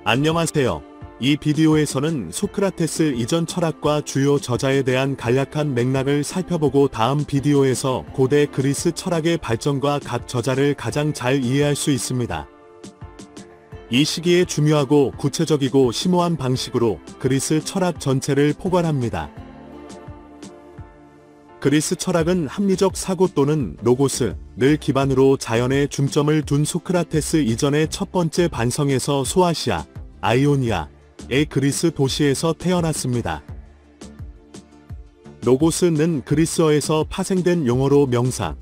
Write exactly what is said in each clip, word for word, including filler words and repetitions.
안녕하세요. 이 비디오에서는 소크라테스 이전 철학과 주요 저자에 대한 간략한 맥락을 살펴보고 다음 비디오에서 고대 그리스 철학의 발전과 각 저자를 가장 잘 이해할 수 있습니다. 이 시기에 중요하고 구체적이고 심오한 방식으로 그리스 철학 전체를 포괄합니다. 그리스 철학은 합리적 사고 또는 로고스를 기반으로 자연에 중점을 둔 소크라테스 이전의 첫 번째 반성에서 소아시아, 아이오니아의 그리스 도시에서 태어났습니다. 로고스는 그리스어에서 파생된 용어로 명사,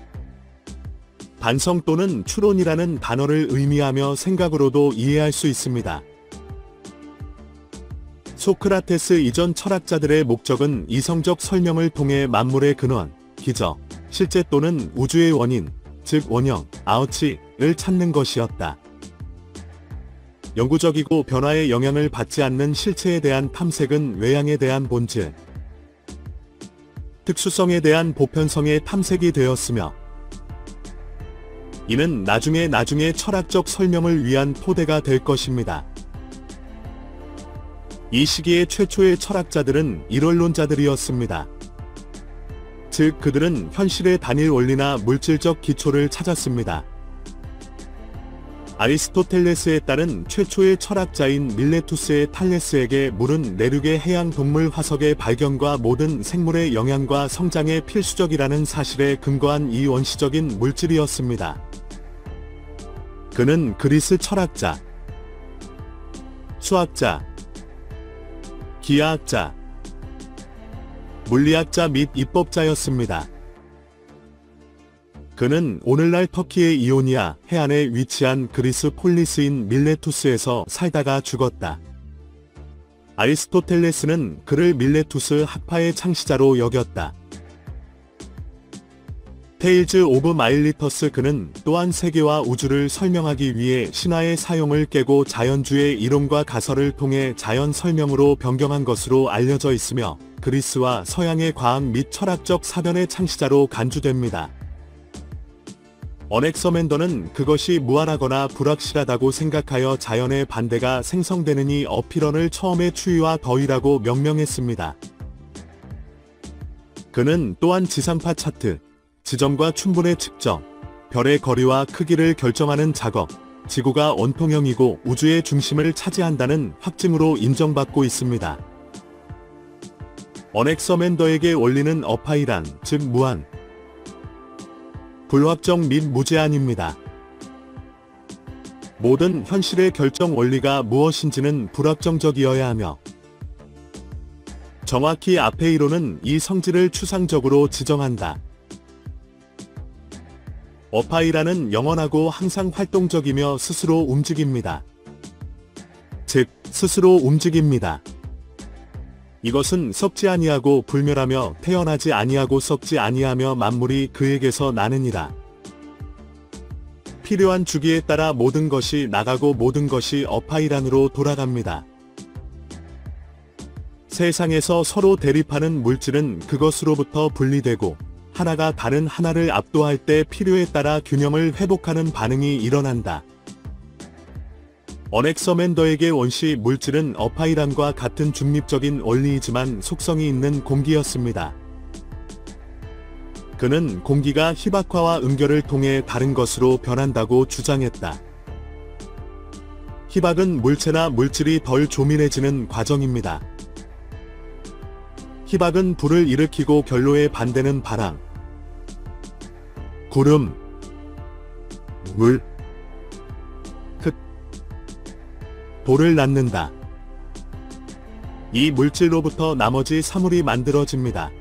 반성 또는 추론이라는 단어를 의미하며 생각으로도 이해할 수 있습니다. 소크라테스 이전 철학자들의 목적은 이성적 설명을 통해 만물의 근원, 기저, 실제 또는 우주의 원인, 즉 원형, 아우치를 찾는 것이었다. 영구적이고 변화의 영향을 받지 않는 실체에 대한 탐색은 외양에 대한 본질, 특수성에 대한 보편성의 탐색이 되었으며 이는 나중에 나중에 철학적 설명을 위한 토대가 될 것입니다. 이 시기의 최초의 철학자들은 일원론자들이었습니다. 즉 그들은 현실의 단일 원리나 물질적 기초를 찾았습니다. 아리스토텔레스에 따른 최초의 철학자인 밀레투스의 탈레스에게 물은 내륙의 해양 동물 화석의 발견과 모든 생물의 영양과 성장에 필수적이라는 사실에 근거한 이 원시적인 물질이었습니다. 그는 그리스 철학자, 수학자, 기하학자, 물리학자 및 입법자였습니다. 그는 오늘날 터키의 이오니아 해안에 위치한 그리스 폴리스인 밀레투스에서 살다가 죽었다. 아리스토텔레스는 그를 밀레투스 학파의 창시자로 여겼다. 테일즈 오브 마일리터스 그는 또한 세계와 우주를 설명하기 위해 신화의 사용을 깨고 자연주의 이론과 가설을 통해 자연 설명으로 변경한 것으로 알려져 있으며 그리스와 서양의 과학 및 철학적 사변의 창시자로 간주됩니다. 어넥서맨더는 그것이 무한하거나 불확실하다고 생각하여 자연의 반대가 생성되느니 어피런을 처음에 추위와 더위라고 명명했습니다. 그는 또한 지상파 차트, 지점과 춘분의 측정, 별의 거리와 크기를 결정하는 작업, 지구가 원통형이고 우주의 중심을 차지한다는 확증으로 인정받고 있습니다. 어넥서맨더에게 원리는 어파이란, 즉 무한, 불확정 및 무제한입니다. 모든 현실의 결정 원리가 무엇인지는 불확정적이어야 하며 정확히 아페이로는 이 성질을 추상적으로 지정한다. 어파이라는 영원하고 항상 활동적이며 스스로 움직입니다. 즉, 스스로 움직입니다. 이것은 썩지 아니하고 불멸하며 태어나지 아니하고 썩지 아니하며 만물이 그에게서 나느니라. 필요한 주기에 따라 모든 것이 나가고 모든 것이 어파이란으로 돌아갑니다. 세상에서 서로 대립하는 물질은 그것으로부터 분리되고 하나가 다른 하나를 압도할 때 필요에 따라 균형을 회복하는 반응이 일어난다. 어넥서맨더에게 원시 물질은 어파이란과 같은 중립적인 원리이지만 속성이 있는 공기였습니다. 그는 공기가 희박화와 응결을 통해 다른 것으로 변한다고 주장했다. 희박은 물체나 물질이 덜 조밀해지는 과정입니다. 희박은 불을 일으키고 결로의 반대는 바람, 구름, 물, 흙, 돌을 낳는다. 이 물질로부터 나머지 사물이 만들어집니다.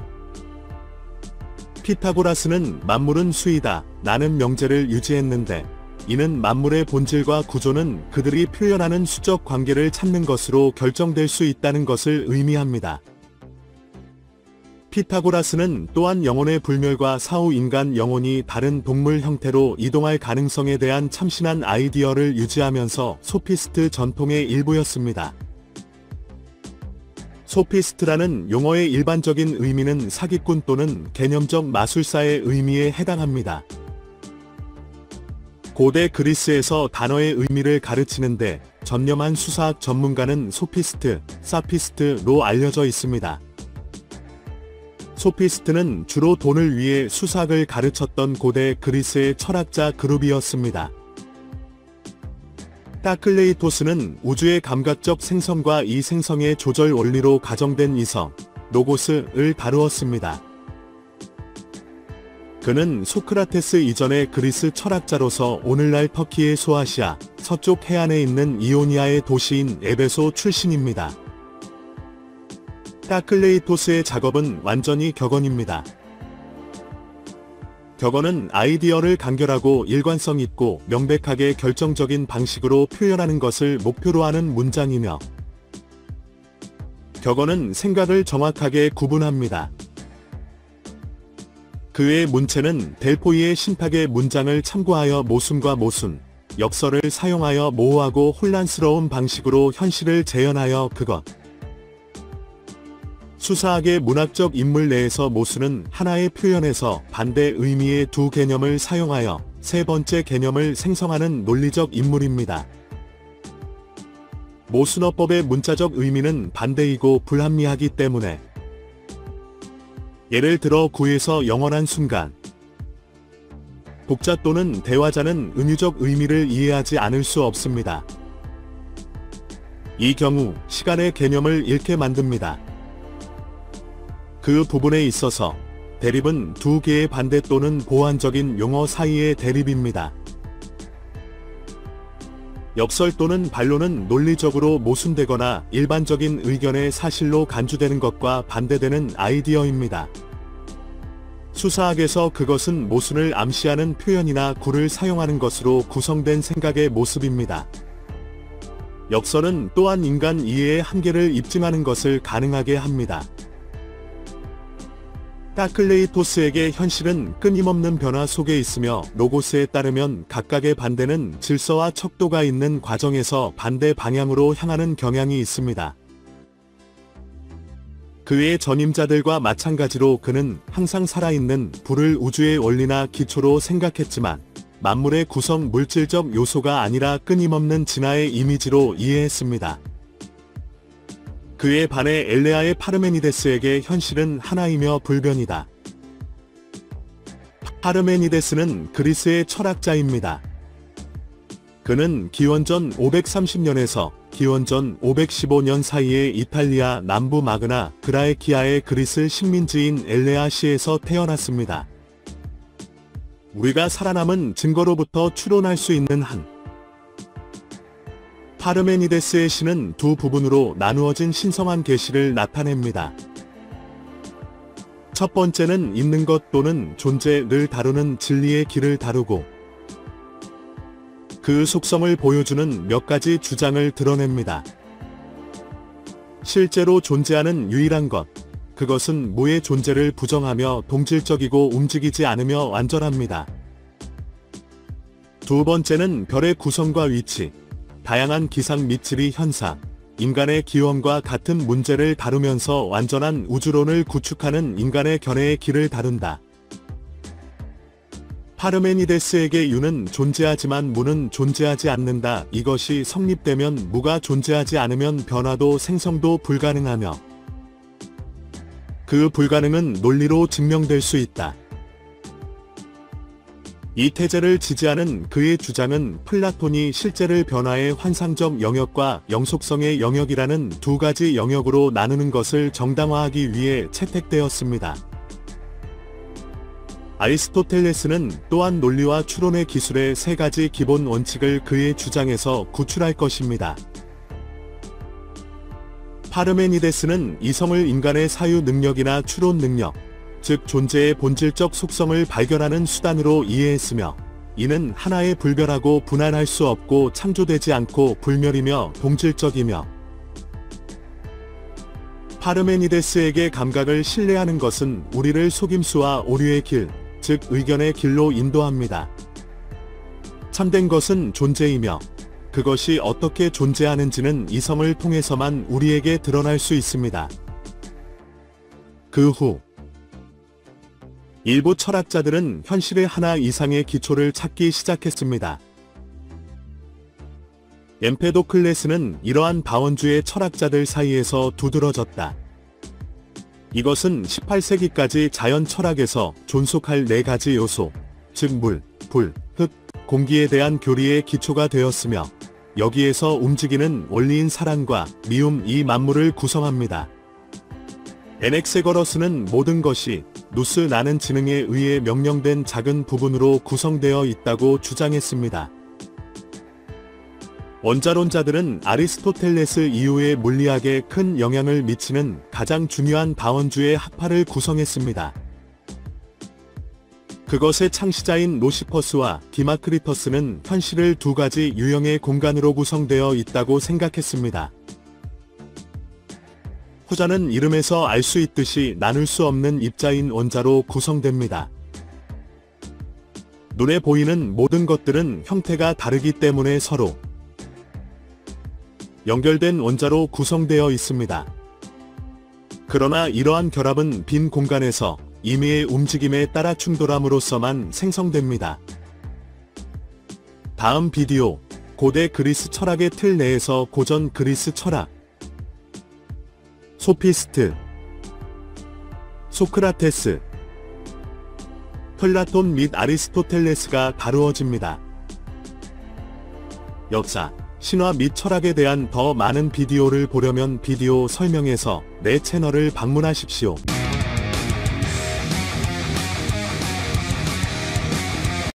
피타고라스는 만물은 수이다, 나는 명제를 유지했는데 이는 만물의 본질과 구조는 그들이 표현하는 수적 관계를 찾는 것으로 결정될 수 있다는 것을 의미합니다. 피타고라스는 또한 영혼의 불멸과 사후 인간 영혼이 다른 동물 형태로 이동할 가능성에 대한 참신한 아이디어를 유지하면서 소피스트 전통의 일부였습니다. 소피스트라는 용어의 일반적인 의미는 사기꾼 또는 개념적 마술사의 의미에 해당합니다. 고대 그리스에서 단어의 의미를 가르치는데 전념한 수사학 전문가는 소피스트, 사피스트로 알려져 있습니다. 소피스트는 주로 돈을 위해 수사학을 가르쳤던 고대 그리스의 철학자 그룹이었습니다. 따클레이토스는 우주의 감각적 생성과 이 생성의 조절 원리로 가정된 이성, 로고스를 다루었습니다. 그는 소크라테스 이전의 그리스 철학자로서 오늘날 터키의 소아시아, 서쪽 해안에 있는 이오니아의 도시인 에베소 출신입니다. 따클레이토스의 작업은 완전히 격언입니다. 격언은 아이디어를 간결하고 일관성 있고 명백하게 결정적인 방식으로 표현하는 것을 목표로 하는 문장이며, 격언은 생각을 정확하게 구분합니다. 그의 문체는 델포이의 신탁의 문장을 참고하여 모순과 모순, 역설을 사용하여 모호하고 혼란스러운 방식으로 현실을 재현하여 그것. 수사학의 문학적 인물 내에서 모순은 하나의 표현에서 반대 의미의 두 개념을 사용하여 세 번째 개념을 생성하는 논리적 인물입니다. 모순어법의 문자적 의미는 반대이고 불합리하기 때문에, 예를 들어 구에서 영원한 순간, 독자 또는 대화자는 은유적 의미를 이해하지 않을 수 없습니다. 이 경우 시간의 개념을 잃게 만듭니다. 그 부분에 있어서 대립은 두 개의 반대 또는 보완적인 용어 사이의 대립입니다. 역설 또는 반론은 논리적으로 모순되거나 일반적인 의견의 사실로 간주되는 것과 반대되는 아이디어입니다. 수사학에서 그것은 모순을 암시하는 표현이나 구를 사용하는 것으로 구성된 생각의 모습입니다. 역설은 또한 인간 이해의 한계를 입증하는 것을 가능하게 합니다. 따클레이토스에게 현실은 끊임없는 변화 속에 있으며 로고스에 따르면 각각의 반대는 질서와 척도가 있는 과정에서 반대 방향으로 향하는 경향이 있습니다. 그의 전임자들과 마찬가지로 그는 항상 살아있는 불을 우주의 원리나 기초로 생각했지만 만물의 구성 물질적 요소가 아니라 끊임없는 진화의 이미지로 이해했습니다. 그에 반해 엘레아의 파르메니데스에게 현실은 하나이며 불변이다. 파르메니데스는 그리스의 철학자입니다. 그는 기원전 오백삼십 년에서 기원전 오백십오 년 사이에 이탈리아 남부 마그나 그라에키아의 그리스 식민지인 엘레아시에서 태어났습니다. 우리가 살아남은 증거로부터 추론할 수 있는 한 파르메니데스의 시는 두 부분으로 나누어진 신성한 계시를 나타냅니다. 첫 번째는 있는 것 또는 존재를 다루는 진리의 길을 다루고, 그 속성을 보여주는 몇 가지 주장을 드러냅니다. 실제로 존재하는 유일한 것, 그것은 무의 존재를 부정하며 동질적이고 움직이지 않으며 완전합니다. 두 번째는 별의 구성과 위치, 다양한 기상 및 지리 현상, 인간의 기원과 같은 문제를 다루면서 완전한 우주론을 구축하는 인간의 견해의 길을 다룬다. 파르메니데스에게 유는 존재하지만 무는 존재하지 않는다. 이것이 성립되면 무가 존재하지 않으면 변화도 생성도 불가능하며, 그 불가능은 논리로 증명될 수 있다. 이 태제를 지지하는 그의 주장은 플라톤이 실제를 변화의 환상적 영역과 영속성의 영역이라는 두 가지 영역으로 나누는 것을 정당화하기 위해 채택되었습니다. 아리스토텔레스는 또한 논리와 추론의 기술의 세 가지 기본 원칙을 그의 주장에서 구출할 것입니다. 파르메니데스는 이성을 인간의 사유 능력이나 추론 능력, 즉 존재의 본질적 속성을 발견하는 수단으로 이해했으며, 이는 하나의 불변하고 분할할 수 없고 창조되지 않고 불멸이며 동질적이며, 파르메니데스에게 감각을 신뢰하는 것은 우리를 속임수와 오류의 길, 즉 의견의 길로 인도합니다. 참된 것은 존재이며, 그것이 어떻게 존재하는지는 이성을 통해서만 우리에게 드러날 수 있습니다. 그 후 일부 철학자들은 현실의 하나 이상의 기초를 찾기 시작했습니다. 엠페도클레스는 이러한 다원주의 철학자들 사이에서 두드러졌다. 이것은 십팔 세기까지 자연 철학에서 존속할 네 가지 요소, 즉 물, 불, 흙, 공기에 대한 교리의 기초가 되었으며 여기에서 움직이는 원리인 사랑과 미움 이 만물을 구성합니다. 에넥세거러스는 모든 것이 누스 나는 지능에 의해 명령된 작은 부분으로 구성되어 있다고 주장했습니다. 원자론자들은 아리스토텔레스 이후에 물리학에 큰 영향을 미치는 가장 중요한 다원주의 학파를 구성했습니다. 그것의 창시자인 로시퍼스와 디마크리터스는 현실을 두 가지 유형의 공간으로 구성되어 있다고 생각했습니다. 후자는 이름에서 알 수 있듯이 나눌 수 없는 입자인 원자로 구성됩니다. 눈에 보이는 모든 것들은 형태가 다르기 때문에 서로 연결된 원자로 구성되어 있습니다. 그러나 이러한 결합은 빈 공간에서 임의의 움직임에 따라 충돌함으로써만 생성됩니다. 다음 비디오, 고대 그리스 철학의 틀 내에서 고전 그리스 철학. 소피스트, 소크라테스, 플라톤 및 아리스토텔레스가 다루어집니다. 역사, 신화 및 철학에 대한 더 많은 비디오를 보려면 비디오 설명에서 내 채널을 방문하십시오.